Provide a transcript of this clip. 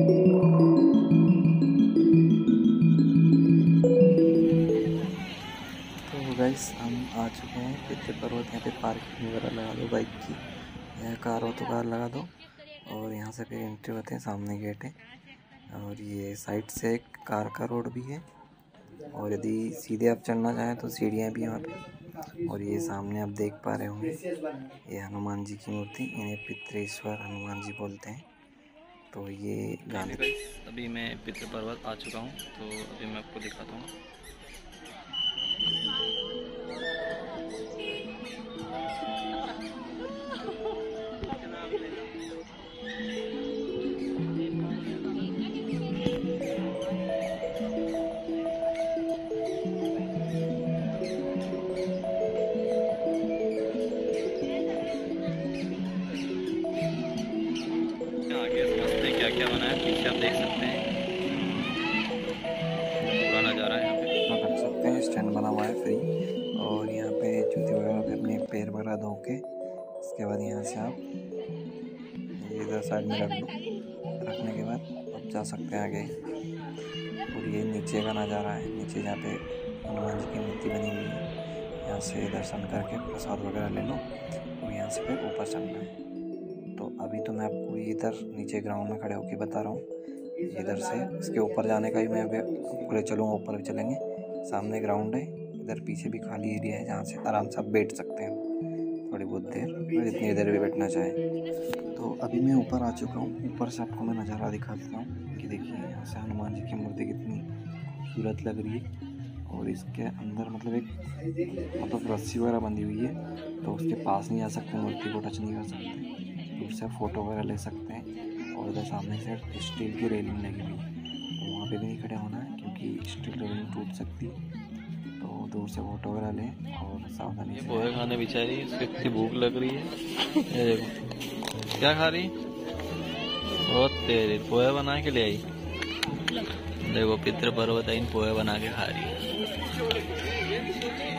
तो गाइस हम आ चुके हैं पितृ पर्वत। यहाँ पे पार्किंग वगैरह लगा दो बाइक की, यहाँ कार हो तो कार लगा दो और यहाँ से फिर एंट्री होते हैं, सामने गेट है और ये साइड से एक कार का रोड भी है और यदि सीधे आप चढ़ना चाहें तो सीढ़ियाँ भी हैं वहाँ पे। और ये सामने आप देख पा रहे होंगे ये हनुमान जी की मूर्ति, इन्हें पितृेश्वर हनुमान जी बोलते हैं। तो ये गांधी अभी मैं पितृ पर्वत आ चुका हूँ, तो अभी मैं आपको दिखाता हूँ। आगे समझते क्या क्या बना है, पीछे आप देख सकते हैं पूरा नज़ारा है। यहाँ पे रख सकते हैं, स्टैंड बना हुआ है फ्री और यहाँ पे जूते वगैरह पे अपने पैर वगैरह धो के इसके बाद यहाँ से आप ये इधर साइड में रख दो। रखने के बाद आप जा सकते हैं आगे। और ये नीचे का नज़ारा है, नीचे जहाँ पे हनुमान जी की मूर्ति बनी हुई है, यहाँ से दर्शन करके प्रसाद वगैरह ले लो और यहाँ से फिर ऊपर चढ़ना है। तो अभी तो मैं आपको इधर नीचे ग्राउंड में खड़े होकर बता रहा हूँ, इधर से इसके ऊपर जाने का भी मैं अभी पूरे चलूँगा, ऊपर भी चलेंगे। सामने ग्राउंड है, इधर पीछे भी खाली एरिया है जहाँ से आराम से आप बैठ सकते हैं थोड़ी बहुत देर, और जितनी देर भी बैठना चाहें। तो अभी मैं ऊपर आ चुका हूँ, ऊपर से आपको मैं नज़ारा दिखा देता हूँ कि देखिए यहाँ से हनुमान जी की मूर्ति कितनी खूबसूरत लग रही है। और इसके अंदर मतलब एक रस्सी वगैरह बंधी हुई है, तो उसके पास नहीं आ सकते, मूर्ति को टच नहीं कर सकते, दूर से फ़ोटो वगैरह ले सकते हैं। और उधर सामने से स्टील की रेलिंग लगी हुई है, तो वहाँ पे भी नहीं खड़े होना है क्योंकि स्टील रेलिंग टूट सकती है। तो दूर से फोटो वगैरह लें और सावधानी से। पोहे खाने बेचारी, इसको इतनी भूख लग रही है। ये देखो क्या खा रही, बहुत तेरी पोहे बना के ले आई। देखो पितृ पर्वत पोहे बना के खा रही है।